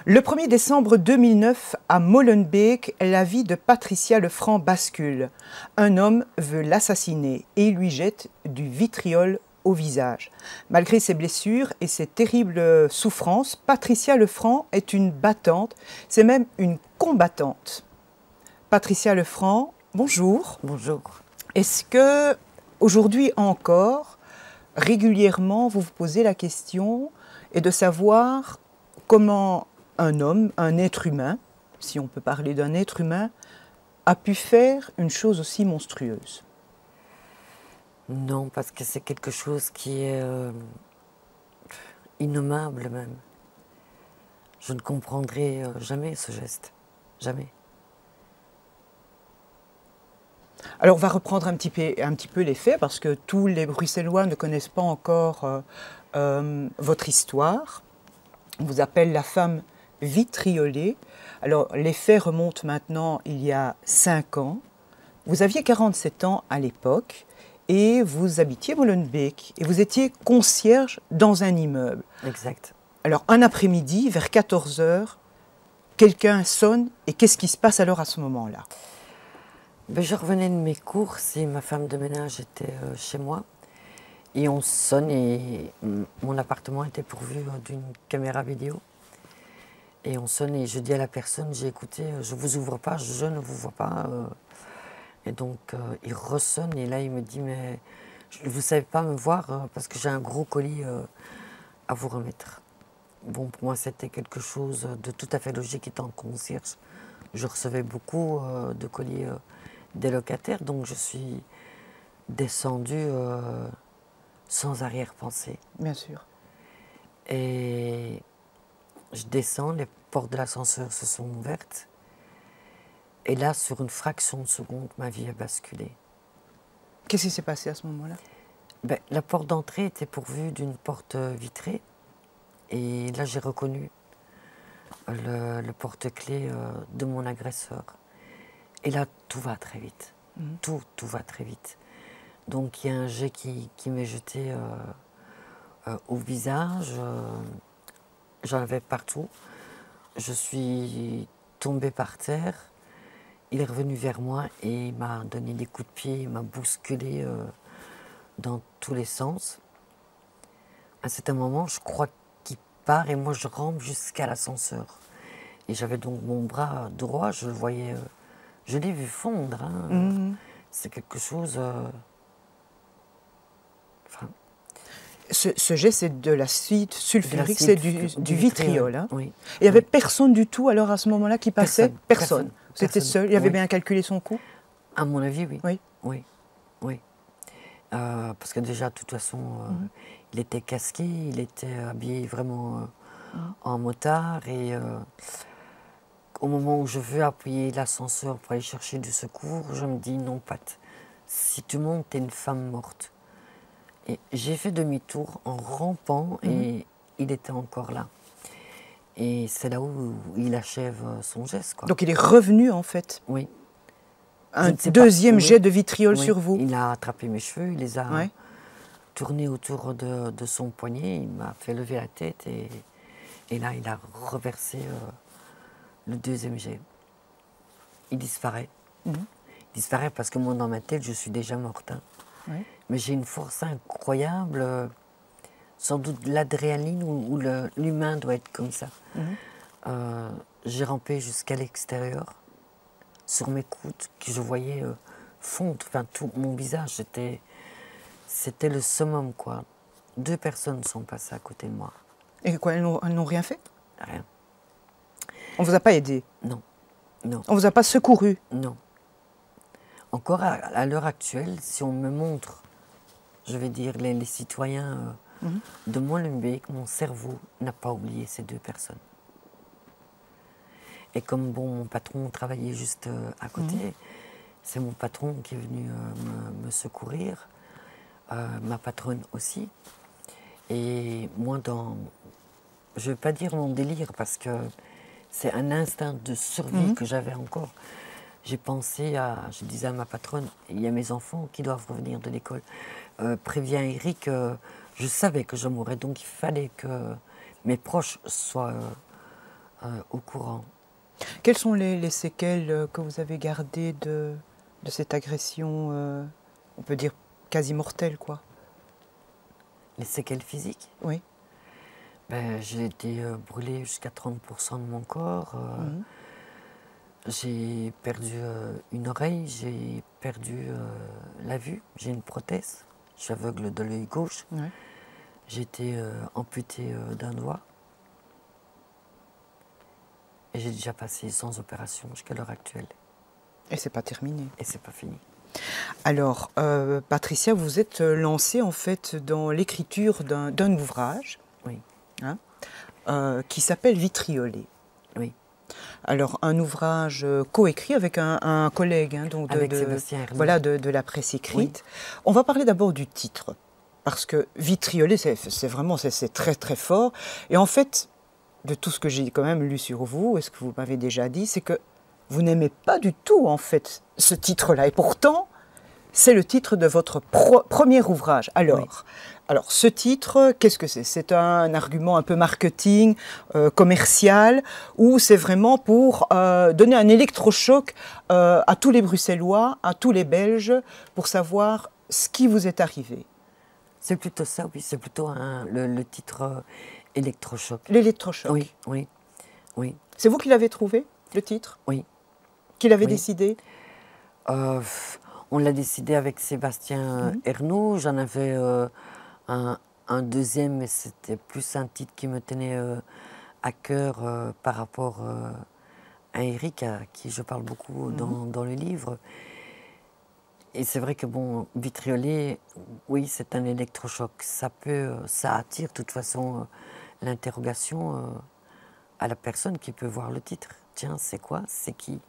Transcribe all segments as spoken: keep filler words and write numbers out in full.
Le premier décembre deux mille neuf, à Molenbeek, la vie de Patricia Lefranc bascule. Un homme veut l'assassiner et il lui jette du vitriol au visage. Malgré ses blessures et ses terribles souffrances, Patricia Lefranc est une battante, c'est même une combattante. Patricia Lefranc, bonjour. Bonjour. Est-ce que, aujourd'hui encore, régulièrement, vous vous posez la question et de savoir comment un homme, un être humain, si on peut parler d'un être humain, a pu faire une chose aussi monstrueuse? Non, parce que c'est quelque chose qui est euh, innommable même. Je ne comprendrai euh, jamais ce geste. Jamais. Alors on va reprendre un petit peu, un petit peu les faits, parce que tous les Bruxellois ne connaissent pas encore euh, euh, votre histoire. On vous appelle la femme vitriolée. Alors les faits remontent maintenant il y a cinq ans. Vous aviez quarante-sept ans à l'époque et vous habitiez Molenbeek et vous étiez concierge dans un immeuble. Exact. Alors un après-midi, vers quatorze heures, quelqu'un sonne et qu'est-ce qui se passe alors à ce moment-là? Ben, je revenais de mes courses et ma femme de ménage était euh, chez moi. Et on sonne et mon appartement était pourvu d'une caméra vidéo. Et on sonne et je dis à la personne, j'ai écouté, je ne vous ouvre pas, je ne vous vois pas. Euh, et donc euh, il ressonne et là il me dit, mais vous ne savez pas me voir euh, parce que j'ai un gros colis euh, à vous remettre. Bon, pour moi c'était quelque chose de tout à fait logique étant concierge. Je recevais beaucoup euh, de colis euh, des locataires, donc je suis descendue euh, sans arrière-pensée. Bien sûr. Et je descends, les portes de l'ascenseur se sont ouvertes. Et là, sur une fraction de seconde, ma vie a basculé. Qu'est-ce qui s'est passé à ce moment-là? Ben, la porte d'entrée était pourvue d'une porte vitrée. Et là, j'ai reconnu le, le porte-clés euh, de mon agresseur. Et là, tout va très vite. Mmh. Tout, tout va très vite. Donc, il y a un jet qui, qui m'est jeté euh, euh, au visage. Euh, J'en avais partout. Je suis tombée par terre. Il est revenu vers moi et il m'a donné des coups de pied, il m'a bousculé euh, dans tous les sens. À un certain moment, je crois qu'il part et moi je rampe jusqu'à l'ascenseur. Et j'avais donc mon bras droit, je le voyais, euh, je l'ai vu fondre. Hein. Mmh. C'est quelque chose... Euh, enfin, Ce, ce jet, c'est de l'acide sulfurique, c'est du, du, du vitriol. Hein. Oui. Il n'y avait oui. personne du tout alors à ce moment-là qui passait? Personne. Personne. personne. Vous étiez seul? Il avait oui. bien calculé son coût? À mon avis, oui. Oui. Oui. oui. Euh, parce que déjà, de toute façon, euh, mmh. il était casqué, il était habillé vraiment euh, mmh. en motard. Et euh, au moment où je veux appuyer l'ascenseur pour aller chercher du secours, je me dis non, Pat, si tu montes, t'es une femme morte. Et j'ai fait demi-tour en rampant mmh. et il était encore là. Et c'est là où il achève son geste. Quoi. Donc il est revenu en fait? Oui. Un deuxième pas. jet oui. de vitriol oui. sur vous? Il a attrapé mes cheveux, il les a ouais. tournés autour de, de son poignet, il m'a fait lever la tête et, et là il a reversé euh, le deuxième jet. Il disparaît. Mmh. Il disparaît parce que moi dans ma tête je suis déjà morte. Hein. Ouais. Mais j'ai une force incroyable, euh, sans doute l'adrénaline où, où l'humain doit être comme ça. Mmh. Euh, j'ai rampé jusqu'à l'extérieur, sur mes coudes, que je voyais euh, fondre, enfin tout mon visage, c'était, c'était le summum quoi. Deux personnes sont passées à côté de moi. Et quoi, elles n'ont rien fait? Rien. On ne vous a pas aidé? Non, non. On ne vous a pas secouru? Non. Encore à, à l'heure actuelle, si on me montre, je vais dire, les, les citoyens euh, mmh. de Molenbeek, mon cerveau n'a pas oublié ces deux personnes. Et comme bon, mon patron travaillait juste euh, à côté, mmh. c'est mon patron qui est venu euh, me, me secourir, euh, ma patronne aussi. Et moi, dans, je ne vais pas dire mon délire, parce que c'est un instinct de survie mmh. que j'avais encore. J'ai pensé à, je disais à ma patronne, il y a mes enfants qui doivent revenir de l'école. Euh, préviens Eric, euh, je savais que je mourrais, donc il fallait que mes proches soient euh, euh, au courant. Quelles sont les, les séquelles que vous avez gardées de, de cette agression, euh, on peut dire quasi mortelle, quoi? Les séquelles physiques? Oui. Ben, j'ai été euh, brûlée jusqu'à trente pour cent de mon corps. Euh, Mhm. J'ai perdu euh, une oreille, j'ai perdu euh, la vue, j'ai une prothèse. Je suis aveugle de l'œil gauche. Ouais. J'ai été euh, amputée euh, d'un doigt. Et j'ai déjà passé sans opération jusqu'à l'heure actuelle. Et c'est pas terminé. Et c'est pas fini. Alors, euh, Patricia, vous êtes lancée en fait dans l'écriture d'un d'un ouvrage, Oui, hein, euh, qui s'appelle Vitrioler. oui. Alors, un ouvrage euh, coécrit avec un, un collègue, hein, donc de, Avec de- Sébastien Hernon. voilà, de, de la presse écrite. On va parler d'abord du titre, parce que Vitrioler, c'est c'est vraiment c'est c'est très très fort. Et en fait, de tout ce que j'ai quand même lu sur vous, et ce que vous m'avez déjà dit, c'est que vous n'aimez pas du tout en fait ce titre-là. Et pourtant, c'est le titre de votre pro- premier ouvrage. Alors, Oui. alors ce titre, qu'est-ce que c'est? C'est un argument un peu marketing, euh, commercial, ou c'est vraiment pour euh, donner un électrochoc euh, à tous les Bruxellois, à tous les Belges, pour savoir ce qui vous est arrivé? C'est plutôt ça, oui. C'est plutôt un- le, le titre euh, électrochoc. L'électrochoc. Oui, oui, oui, C'est vous qui l'avez trouvé, le titre? oui. Qui l'avez Oui. décidé? Euh, pff, on l'a décidé avec Sébastien Mhm. Ernaud. J'en avais euh, un, un deuxième, mais c'était plus un titre qui me tenait euh, à cœur euh, par rapport euh, à Eric, à qui je parle beaucoup dans, dans le livre. Et c'est vrai que, bon, Vitrioler, oui, c'est un électrochoc. Ça peut, euh, ça attire de toute façon euh, l'interrogation euh, à la personne qui peut voir le titre. Tiens, c'est quoi? C'est qui?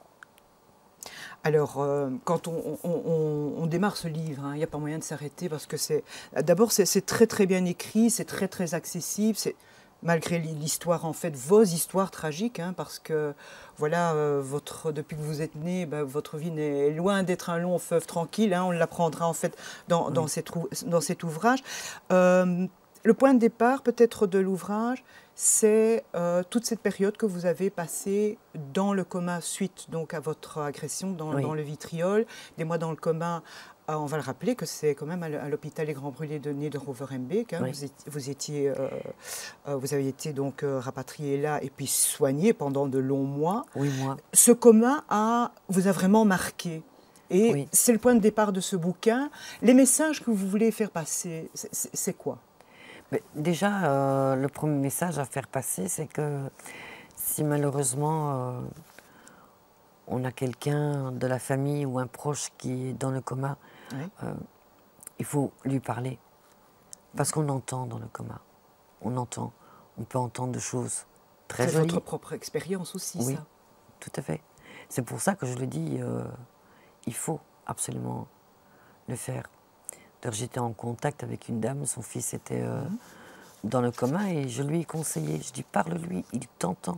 Alors, euh, quand on, on- on- on démarre ce livre, hein, il n'y a pas moyen de s'arrêter parce que c'est. D'abord, c'est c'est très très bien écrit, c'est très très accessible. C'est malgré l'histoire en fait, vos histoires tragiques, hein, parce que voilà, euh, votre depuis que vous êtes né, ben, votre vie est loin d'être un long fleuve tranquille. Hein, on l'apprendra en fait dans, dans, Oui. cet, ou- dans cet ouvrage. Euh, le point de départ peut-être de l'ouvrage, c'est euh, toute cette période que vous avez passée dans le coma suite donc à votre agression dans, Oui. dans le vitriol, des mois dans le coma. Euh, on va le rappeler que c'est quand même à l- à l'hôpital Les Grands Brûlés de Nederhoover-Hembeek. Hein, Oui. vous, étiez, vous, étiez, euh, euh, vous avez été donc euh, rapatrié là et puis soigné pendant de longs mois. Oui, moi. Ce coma a, vous a vraiment marqué. Et Oui. c'est le point de départ de ce bouquin. Les messages que vous voulez faire passer, c'est- c'est c'est quoi? Mais déjà, euh, le premier message à faire passer, c'est que si malheureusement euh, on a quelqu'un de la famille ou un proche qui est dans le coma, Oui. euh, il faut lui parler. Parce qu'on entend dans le coma. On entend. On peut entendre des choses très C'est jolies. votre propre expérience aussi, Oui, ça. tout à fait. C'est pour ça que je le dis, euh, il faut absolument le faire. D'ailleurs, j'étais en contact avec une dame, son fils était euh, Mhm. dans le coma et je lui ai conseillé, je dis parle-lui, il t'entend.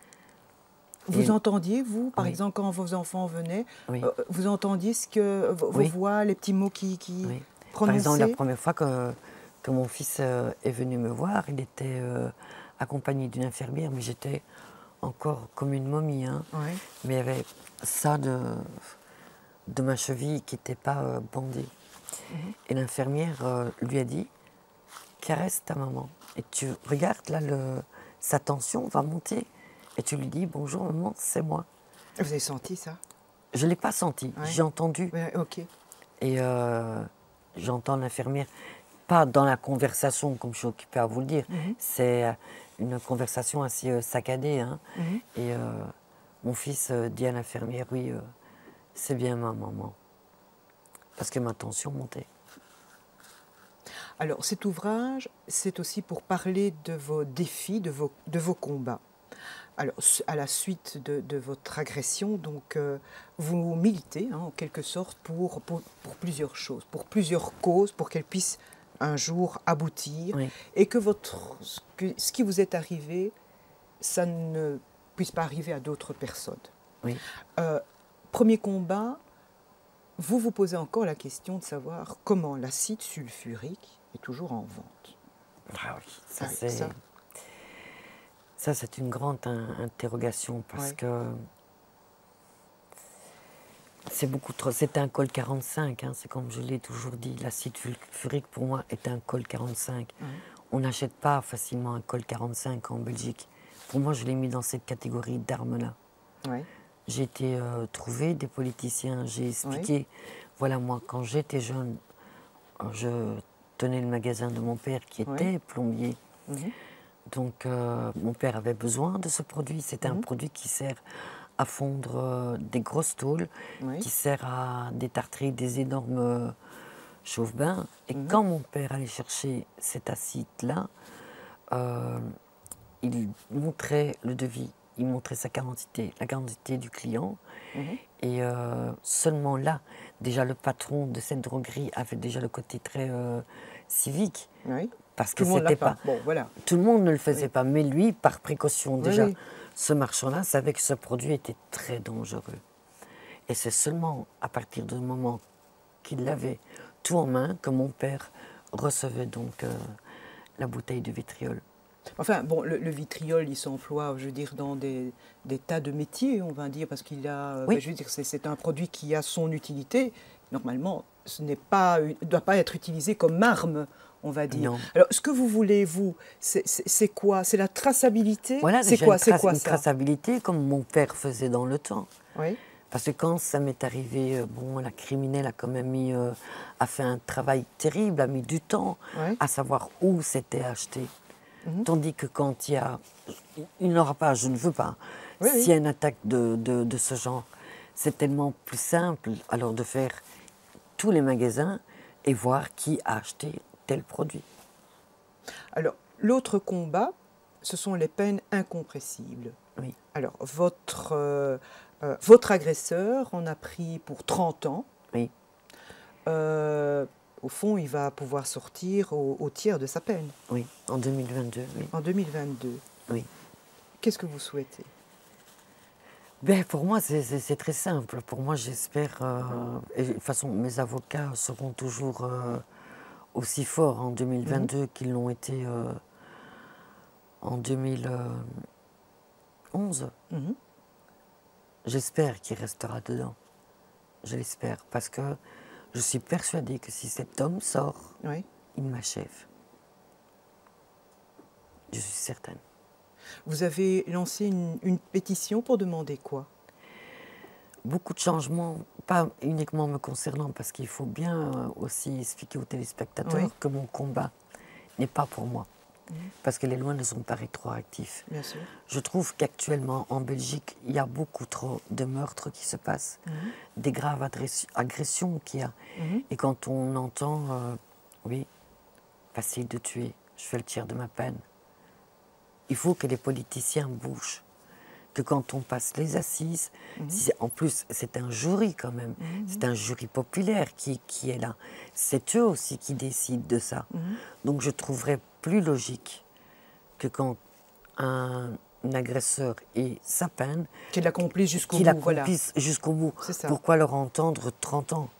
Vous Et- entendiez, vous, par Oui. exemple, quand vos enfants venaient, Oui. euh, vous entendiez ce que vos, vos Oui. voix, les petits mots qui, qui Oui. Par exemple, prononçaient? la première fois que, que mon fils euh, est venu me voir, il était euh, accompagné d'une infirmière, mais j'étais encore comme une momie. Hein. Oui. Mais il y avait ça de, de ma cheville qui n'était pas euh, bandée. Mhm. Et l'infirmière euh, lui a dit, caresse ta maman. Et tu regardes, là, le, sa tension va monter. Et tu lui dis, bonjour maman, c'est moi. Vous avez senti ça? Je ne l'ai pas senti, Ouais. j'ai entendu. Oui, ok. Et euh, j'entends l'infirmière, pas dans la conversation, comme je suis occupée à vous le dire, Mhm. c'est euh, une conversation assez euh, saccadée. Hein. Mhm. Et euh, mon fils euh, dit à l'infirmière, oui, euh, c'est bien ma maman. Parce que ma tension montait. Alors, cet ouvrage, c'est aussi pour parler de vos défis, de vos, de vos combats. Alors, s- à la suite de, de votre agression, donc, euh, vous militez, hein, en quelque sorte, pour, pour, pour plusieurs choses, pour plusieurs causes, pour qu'elles puissent un jour aboutir, Oui. et que, votre, ce que ce qui vous est arrivé, ça ne puisse pas arriver à d'autres personnes. Oui. Euh, premier combat, vous vous posez encore la question de savoir comment l'acide sulfurique est toujours en vente. Ah oui, ça Ah oui, c'est... ça. Ça, c'est une grande in interrogation parce ouais. que c'est beaucoup trop. C'est un col quarante-cinq, hein, c'est comme je l'ai toujours dit. L'acide sulfurique, pour moi, est un col quarante-cinq. Ouais. On n'achète pas facilement un col quarante-cinq en Belgique. Pour moi, je l'ai mis dans cette catégorie d'armes-là. Ouais. J'ai été euh, trouver des politiciens, j'ai expliqué, Ouais. voilà, moi, quand j'étais jeune, je tenais le magasin de mon père qui était Ouais. plombier. Mhm. Donc, euh, mon père avait besoin de ce produit. C'est un Mhm. produit qui sert à fondre euh, des grosses tôles, Ouais. qui sert à détartrer des énormes euh, chauffe-bains. Et Mhm. quand mon père allait chercher cet acide-là, euh, il montrait le devis, il montrait sa quantité, la quantité du client. Mhm. Et euh, seulement là, déjà le patron de cette droguerie avait déjà le côté très euh, civique. Ouais. Parce Tout que le monde l'a c'était pas. pas. Bon, voilà. Tout le monde ne le faisait Oui. pas, mais lui, par précaution, Oui, déjà, oui. ce marchand-là savait que ce produit était très dangereux. Et c'est seulement à partir du moment qu'il avait tout en main que mon père recevait donc euh, la bouteille de vitriol. Enfin, bon, le, le vitriol, il s'emploie, je veux dire, dans des, des tas de métiers, on va dire, parce qu'il a, euh, Oui. ben, je veux dire, c'est c'est un produit qui a son utilité. Normalement, ce n'est pas, ne doit pas être utilisé comme arme, on va dire. Non. Alors, ce que vous voulez, vous, c'est c'est- c'est quoi? C'est la traçabilité? Voilà, C'est déjà quoi, une, c'est trace- quoi une ça? traçabilité comme mon père faisait dans le temps. Oui, Parce que quand ça m'est arrivé, euh, bon, la criminelle a quand même mis, euh, a fait un travail terrible, a mis du temps oui. à savoir où c'était acheté. Mhm. Tandis que quand il y a, il n'aura pas, je ne veux pas, Oui, s'il oui. y a une attaque de, de, de ce genre, c'est tellement plus simple alors de faire tous les magasins et voir qui a acheté tel produit. Alors, l'autre combat, ce sont les peines incompressibles. Oui, Alors, votre, euh, euh, votre agresseur en a pris pour trente ans. oui, Euh, au fond, il va pouvoir sortir au, au tiers de sa peine oui, en deux mille vingt-deux, oui, en deux mille vingt-deux. oui. Qu'est-ce que vous souhaitez? Ben, pour moi, c'est- c'est c'est très simple. Pour moi, j'espère, euh, et de toute façon, mes avocats seront toujours euh, aussi forts en deux mille vingt-deux qu'ils l'ont été euh, en deux mille onze. Mhm. J'espère qu'il restera dedans. Je l'espère, parce que je suis persuadée que si cet homme sort, Oui. il m'achève. Je suis certaine. Vous avez lancé une, une pétition pour demander quoi? Beaucoup de changements, pas uniquement me concernant, parce qu'il faut bien euh, aussi expliquer aux téléspectateurs Oui. que mon combat n'est pas pour moi. Mhm. Parce que les lois ne sont pas rétroactives. Bien sûr. Je trouve qu'actuellement, en Belgique, il y a beaucoup trop de meurtres qui se passent, Mhm. des graves adress- agressions qu'il y a. Mhm. Et quand on entend, euh, oui, facile de tuer, je fais le tiers de ma peine. Il faut que les politiciens bougent. Que quand on passe les assises, Mhm. si- en plus c'est un jury quand même, Mhm. c'est un jury populaire qui, qui est là. C'est eux aussi qui décident de ça. Mhm. Donc je trouverais plus logique que quand un, un agresseur ait sa peine, Qu'il l'accomplisse jusqu'au qu'il bout. Voilà. accomplisse jusqu'au bout. C'est ça. Pourquoi leur entendre trente ans?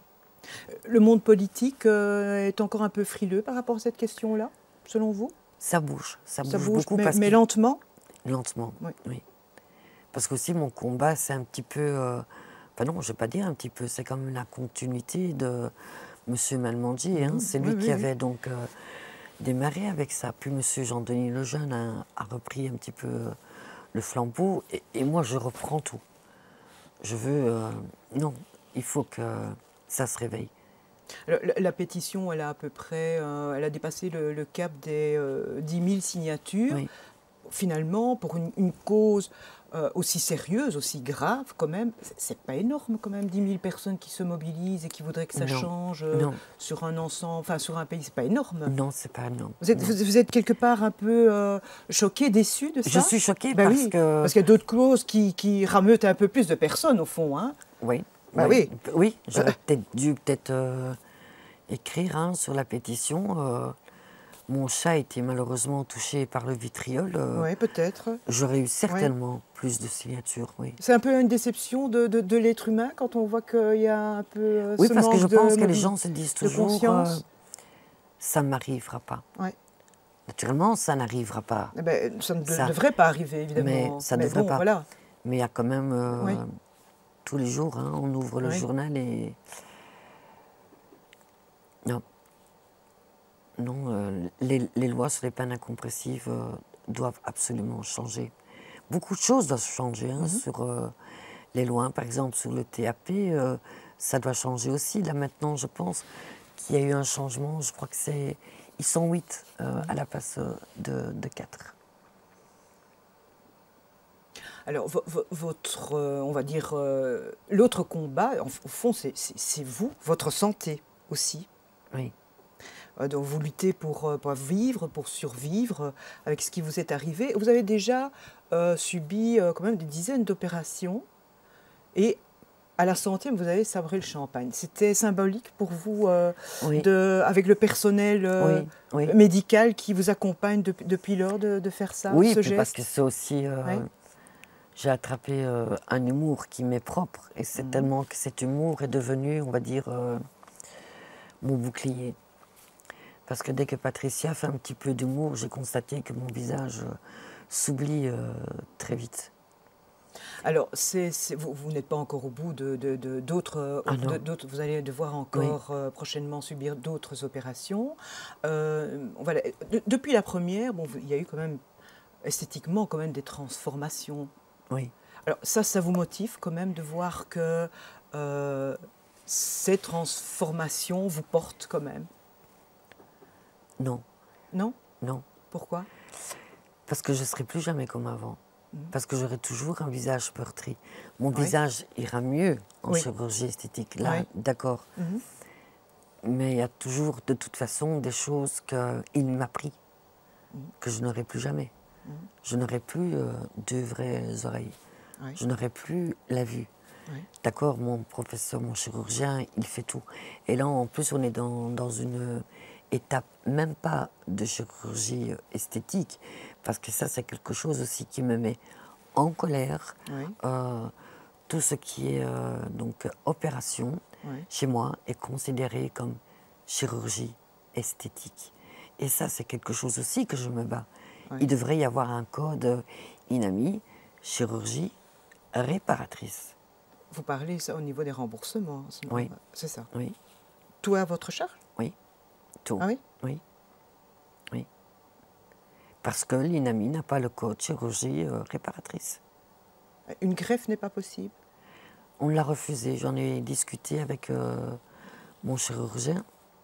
Le monde politique euh, est encore un peu frileux par rapport à cette question-là, selon vous? Ça bouge, ça, Ça bouge, bouge, beaucoup mais, parce mais que lentement? lentement, Oui. oui. Parce qu'aussi mon combat, c'est un petit peu, euh, enfin non, je ne vais pas dire un petit peu, c'est comme la continuité de Monsieur Malmandier. Hein. Mhm. C'est Oui, lui oui, qui oui. avait donc euh, démarré avec ça. Puis Monsieur Jean-Denis Lejeune a, a repris un petit peu euh, le flambeau. Et, et moi, je reprends tout. Je veux, euh, non, il faut que ça se réveille. Alors, la, la pétition, elle a à peu près, euh, elle a dépassé le, le cap des euh, dix mille signatures. Oui. Finalement, pour une, une cause euh, aussi sérieuse, aussi grave quand même, c'est- c'est pas énorme quand même, dix mille personnes qui se mobilisent et qui voudraient que ça Non. change euh, Non. sur un ensemble, enfin sur un pays, c'est pas énorme. Non, c'est pas non. Vous êtes, non. vous, vous êtes quelque part un peu euh, choqué, déçu de ça? Je suis choquée Ben parce oui, que... parce qu'il y a d'autres causes qui, qui rameutent un peu plus de personnes au fond, hein. Oui. Bah oui. oui. Oui, j'aurais Euh. peut-être dû peut-être euh, écrire hein, sur la pétition. euh, mon chat a été malheureusement touché par le vitriol. euh, Oui, peut-être. J'aurais eu certainement plus de signatures, oui. C'est un peu une déception de, de, de l'être humain quand on voit qu'il y a un peu euh, Oui, ce parce que manque je de pense que les mobi- gens se disent de toujours conscience. euh, ça ne m'arrivera pas. Ouais. Naturellement, ça n'arrivera pas. Eh ben, ça ne de- Ça- devrait pas arriver, évidemment. Mais ça ne devrait bon, pas. Voilà. Mais il y a quand même, euh, Oui. tous les jours, hein, on ouvre le Oui. journal et... Non. Non, euh, les, les lois sur les peines incompressives euh, doivent absolument changer. Beaucoup de choses doivent changer hein, Mhm. sur euh, les lois. Par exemple, sur le T A P, euh, ça doit changer aussi. Là maintenant, je pense qu'il y a eu un changement. Je crois que c'est... Ils sont huit euh, à la place euh, de, de quatre. Alors, vo- vo- votre, euh, on va dire, euh, l'autre combat, en- au fond, c'est- c'est c'est vous, votre santé aussi. Oui. Euh, Donc, vous luttez pour, euh, pour vivre, pour survivre euh, avec ce qui vous est arrivé. Vous avez déjà euh, subi euh, quand même des dizaines d'opérations. Et à la centième, vous avez sabré le champagne. C'était symbolique pour vous, euh, Oui. de, avec le personnel euh, Oui, oui. médical qui vous accompagne depuis, depuis lors, de, de faire ça, Oui, ce puis parce geste. que c'est aussi... euh, Oui. J'ai attrapé euh, un humour qui m'est propre. Et c'est Mhm. tellement que cet humour est devenu, on va dire, euh, mon bouclier. Parce que dès que Patricia fait un petit peu d'humour, j'ai constaté que mon visage euh, s'oublie euh, très vite. Alors, c'est, c'est- vous, vous n'êtes pas encore au bout de, de- de- d'autres, euh, Ah non. de- d'autres- vous allez devoir encore euh, prochainement subir d'autres opérations. Euh, voilà. De- depuis la première, bon, vous- il y a eu quand même, esthétiquement, quand même des transformations. Oui. Alors ça, ça vous motive quand même de voir que euh, ces transformations vous portent quand même, Non, non? non. Pourquoi? Parce que je ne serai plus jamais comme avant. Mhm. Parce que j'aurai toujours un visage meurtri. Mon Oui. visage ira mieux en Oui. chirurgie esthétique. Là, Oui. d'accord. Mhm. Mais il y a toujours, de toute façon, des choses qu'il m'a pris, Mhm. que je n'aurai plus jamais. Mhm. Je n'aurai plus euh, deux vraies oreilles. Oui. Je n'aurai plus la vue. Oui. D'accord, mon professeur, mon chirurgien, il fait tout. Et là, en plus, on est dans, dans une étape, même pas de chirurgie euh, esthétique, parce que ça, c'est quelque chose aussi qui me met en colère. Oui. Euh, tout ce qui est euh, donc opération, Oui. chez moi, est considéré comme chirurgie esthétique. Et ça, c'est quelque chose aussi que je me bats. Oui. Il devrait y avoir un code INAMI, chirurgie réparatrice. Vous parlez ça au niveau des remboursements, en ce moment. Oui. C'est ça. Oui, Tout à votre charge? oui, tout. Ah oui? Oui, oui. Parce que l'INAMI n'a pas le code chirurgie euh, réparatrice. Une greffe n'est pas possible? On l'a refusé. J'en ai discuté avec euh, mon chirurgien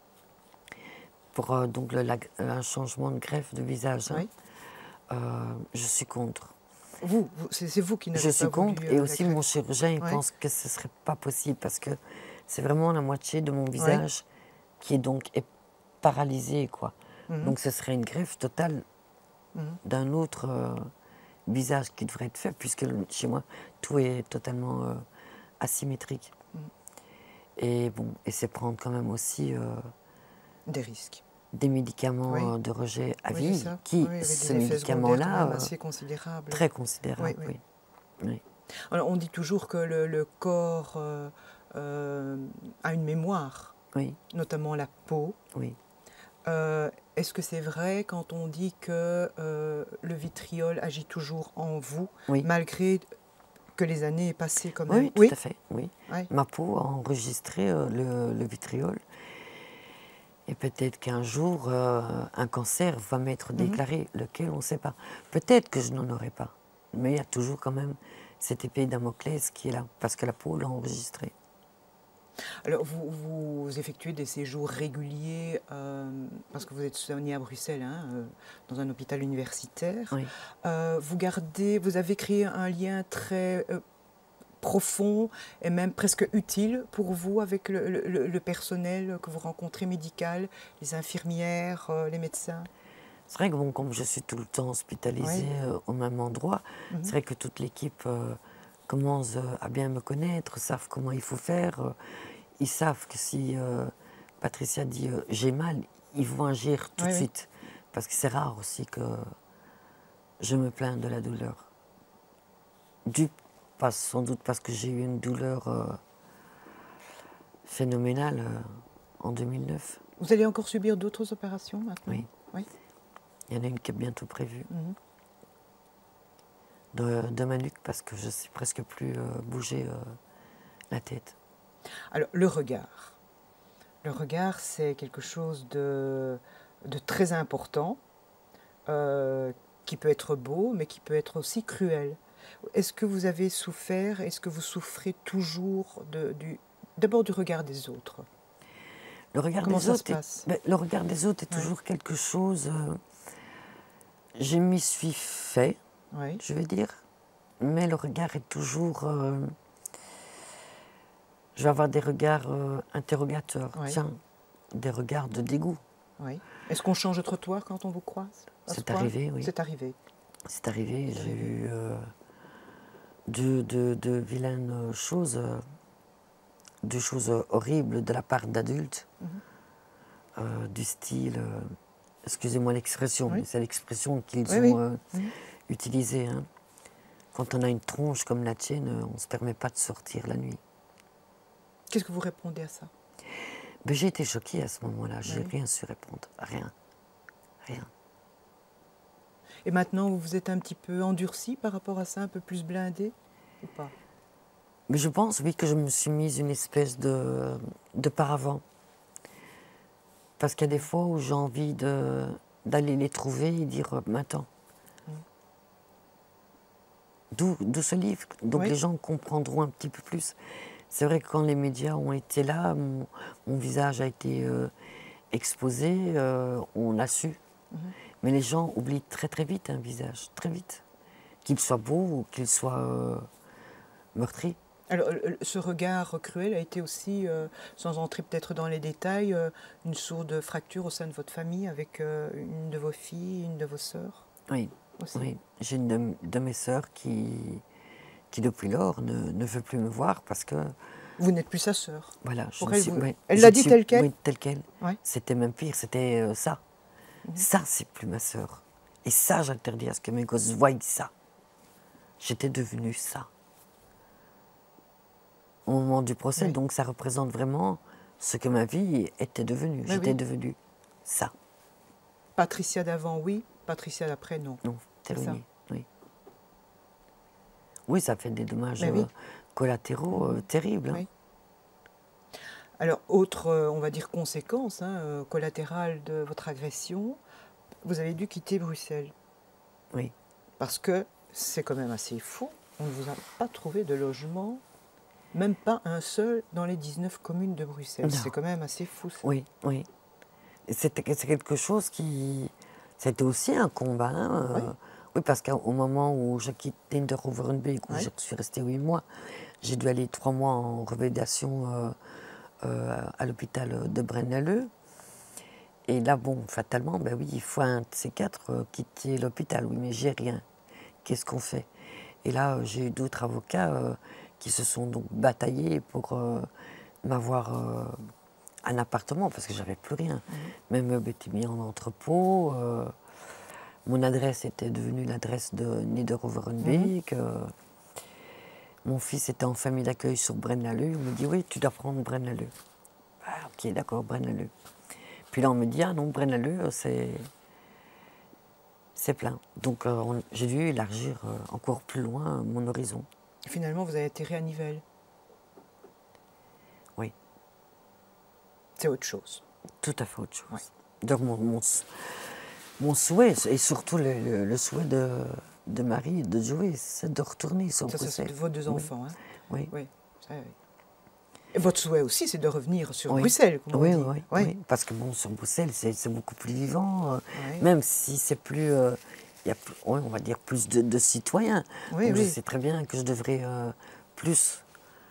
pour euh, donc le, la- un changement de greffe de visage. hein. Oui. Euh, je suis contre. Vous, vous- c'est c'est vous qui n'avez Je pas suis contre. voulu, Et euh, la aussi, greffe. mon chirurgien, il Ouais. pense que ce ne serait pas possible parce que c'est vraiment la moitié de mon visage qui est donc est paralysé, quoi. Mhm. Donc, ce serait une greffe totale Mhm. d'un autre euh, visage qui devrait être fait, puisque le- chez moi, tout est totalement euh, asymétrique. Mhm. Et bon, et c'est prendre quand même aussi euh, Des risques. des médicaments Oui. euh, de rejet à Oui, vie, c'est ça. qui, Oui, avec des ce effets secondaires quand médicament-là, même euh, assez considérables. très considérable, Oui, oui. oui. Oui. Alors, on dit toujours que le, le corps euh, euh, a une mémoire, Oui, notamment la peau. oui. Euh, Est-ce que c'est vrai quand on dit que euh, le vitriol agit toujours en vous, Oui. malgré que les années aient passé quand même? Oui, tout à fait, oui. Oui. Ma peau a enregistré euh, le, le vitriol. Et peut-être qu'un jour, euh, un cancer va m'être déclaré, lequel on ne sait pas. Peut-être que je n'en aurai pas. Mais il y a toujours quand même cette épée Damoclès qui est là, parce que la peau l'a enregistré. Alors, vous, vous effectuez des séjours réguliers, euh, parce que vous êtes soigné à Bruxelles, hein, euh, dans un hôpital universitaire. Oui. Euh, vous gardez, vous avez créé un lien très euh, profond et même presque utile pour vous avec le, le- le personnel que vous rencontrez médical, les infirmières, euh, les médecins. C'est vrai que bon, comme je suis tout le temps hospitalisée Oui. euh, au même endroit, Mhm. c'est vrai que toute l'équipe euh, commence euh, à bien me connaître, savent comment il faut faire. euh, ils savent que si euh, Patricia dit euh, j'ai mal, ils vont agir tout Oui, de oui. suite. Parce que c'est rare aussi que je me plains de la douleur. Dû pas, sans doute parce que j'ai eu une douleur euh, phénoménale euh, en deux mille neuf. Vous allez encore subir d'autres opérations maintenant? Oui. Oui. Il y en a une qui est bientôt prévue. Mhm. De, de ma nuque, parce que je ne sais presque plus euh, bouger euh, la tête. Alors, le regard. Le regard, c'est quelque chose de, de très important, euh, qui peut être beau, mais qui peut être aussi cruel. Est-ce que vous avez souffert, est-ce que vous souffrez toujours de, du, d'abord du regard des autres? Le regard Comment des ça se autres est, passe? ben, le regard des autres est Ouais. toujours quelque chose. Euh, je m'y suis fait, Oui. je veux dire, mais le regard est toujours. Euh, je vais avoir des regards euh, interrogateurs, Oui. tiens, des regards de dégoût. Oui. Est-ce qu'on change de trottoir quand on vous croise? à ce C'est point? arrivé, oui. C'est arrivé. C'est arrivé, C'est j'ai arrivé. eu euh, de, de, de vilaines choses, euh, de choses horribles de la part d'adultes, Mhm. euh, du style, euh, excusez-moi l'expression, Oui. mais c'est l'expression qu'ils Oui, ont oui. euh, Mhm. utilisée. Hein. Quand on a une tronche comme la tienne, euh, on ne se permet pas de sortir la nuit. Qu'est-ce que vous répondez à ça? Mais j'ai été choquée à ce moment-là, j'ai Oui. rien su répondre, rien, rien. Et maintenant, vous vous êtes un petit peu endurci par rapport à ça, un peu plus blindé ou pas? Mais je pense, oui, que je me suis mise une espèce de, de paravent. Parce qu'il y a des fois où j'ai envie de, d'aller les trouver et dire, euh, mais attends, Mm. d'où, d'où ce livre? Donc Oui. les gens comprendront un petit peu plus. C'est vrai que quand les médias ont été là, mon, mon visage a été euh, exposé, euh, on a su. Mhm. Mais les gens oublient très très vite un visage, très vite. Qu'il soit beau ou qu'il soit euh, meurtri. Alors, euh, ce regard cruel a été aussi, euh, sans entrer peut-être dans les détails, euh, une source de fracture au sein de votre famille avec euh, une de vos filles, une de vos sœurs Oui, aussi. oui. J'ai une de, de mes sœurs qui, qui depuis lors, ne, ne veut plus me voir parce que, Vous n'êtes plus sa sœur. voilà, je Pour ne elle, suis... vous- ouais, elle je l'a ne dit suis- telle quelle? Oui, telle quelle. Ouais. C'était même pire, c'était euh, ça. Mhm. Ça, c'est plus ma sœur. Et ça, j'interdis à ce que mes gosses voient ça. J'étais devenue ça. Au moment du procès, Oui. donc ça représente vraiment ce que ma vie était devenue. Oui, J'étais oui. devenue ça. Patricia d'avant, oui. Patricia d'après, non. Non, C'est ça. terminé. Oui. Oui, ça fait des dommages Mais oui. euh, collatéraux euh, terribles. hein. Oui. Alors, autre, euh, on va dire, conséquence hein, euh, collatérale de votre agression, vous avez dû quitter Bruxelles. Oui. Parce que c'est quand même assez fou. On ne vous a pas trouvé de logement, même pas un seul dans les dix-neuf communes de Bruxelles. Non. C'est quand même assez fou ça. Oui, oui. Et C'était c'est quelque chose qui... C'était aussi un combat. hein, euh, Oui. Oui, parce qu'au moment où j'ai quitté Inderhoverenbeek, où Oui. je suis restée huit mois, j'ai dû aller trois mois en revalidation euh, euh, à l'hôpital de Braine-l'Alleud. Et là, bon, fatalement, ben oui, il faut un de ces quatre euh, quitter l'hôpital. Oui, mais j'ai rien. Qu'est-ce qu'on fait? Et là, euh, j'ai eu d'autres avocats euh, qui se sont donc bataillés pour euh, m'avoir euh, un appartement, parce que j'avais plus rien. Mhm. Mes meubles étaient mis en entrepôt. euh, mon adresse était devenue l'adresse de Niederhoverenbeek. euh, mon fils était en famille d'accueil sur Braine-l'Alleud. Il me dit, oui, tu dois prendre Braine-l'Alleud. Ah, ok, d'accord, Braine-l'Alleud. Puis là, on me dit, ah non, Braine-l'Alleud, c'est... c'est plein. Donc, euh, on- j'ai dû élargir euh, encore plus loin euh, mon horizon. Finalement, vous avez atterri à Nivelles. Oui, C'est autre chose. tout à fait autre chose. Ouais. Donc, mon, mon, mon souhait, et surtout le, le- le souhait de, de Marie et de Joey, c'est de retourner sur Ça, ça, Bruxelles. c'est vos deux Oui. enfants. Hein. Oui. Oui. Ça, oui. Et votre souhait aussi, c'est de revenir sur Oui. Bruxelles, comme oui, on dit. oui, Oui. oui. Parce que bon, sur Bruxelles, c'est c'est beaucoup plus vivant, euh, Oui. même si c'est plus, euh, il y a, plus- ouais, on va dire plus de, de citoyens. Oui, Donc oui. je sais très bien que je devrais euh, plus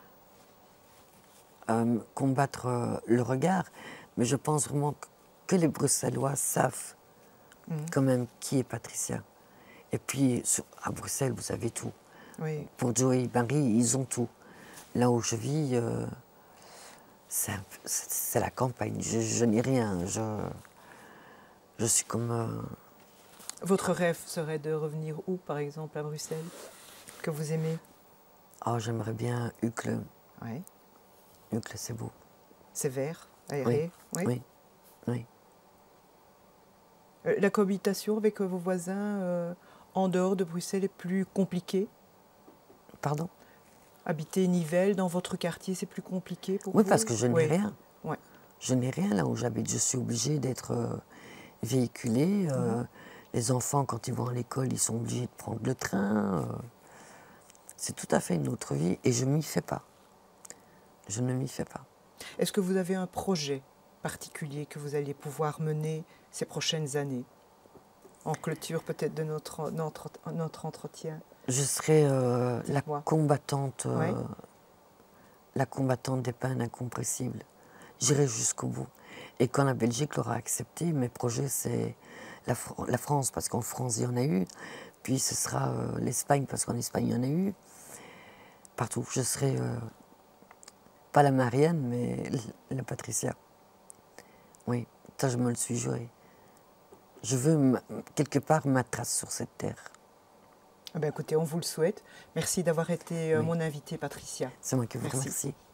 euh, combattre euh, le regard, mais je pense vraiment que, que les Bruxellois savent Mhm. quand même qui est Patricia. Et puis sur- à Bruxelles, vous avez tout. Oui. Pour Joey et Marie, ils ont tout. Là où je vis, euh, c'est un peu- c'est- c'est la campagne. Je, je n'ai rien. Je, je suis comme... euh, Votre rêve serait de revenir où, par exemple, à Bruxelles, que vous aimez? oh, j'aimerais bien Uccle. Oui. Uccle, c'est beau. C'est vert, aéré. Oui, oui, oui. Euh, La cohabitation avec euh, vos voisins euh, en dehors de Bruxelles est plus compliquée? Pardon? Habiter Nivelles, dans votre quartier, c'est plus compliqué pour Oui, vous? parce que je n'ai Oui. rien. Ouais. Je n'ai rien là où j'habite. Je suis obligée d'être euh, véhiculée. euh, Mhm. Les enfants, quand ils vont à l'école, ils sont obligés de prendre le train. euh. C'est tout à fait une autre vie et je m'y fais pas. Je ne m'y fais pas. Est-ce que vous avez un projet particulier que vous allez pouvoir mener ces prochaines années? En clôture peut-être de notre, notre, notre entretien. Je serai euh, la Dites-moi. combattante, euh, Ouais. la combattante des peines incompressibles. J'irai jusqu'au bout. Et quand la Belgique l'aura accepté, mes projets, c'est la, Fr- la France, parce qu'en France, il y en a eu. Puis ce sera euh, l'Espagne, parce qu'en Espagne, il y en a eu. Partout. Je serai, euh, pas la Marianne, mais la Patricia. Oui, ça, je me le suis juré. Je veux, ma- quelque part, ma trace sur cette terre. Eh bien, écoutez, on vous le souhaite. Merci d'avoir été euh, Oui. mon invitée, Patricia. C'est moi qui vous Merci. remercie.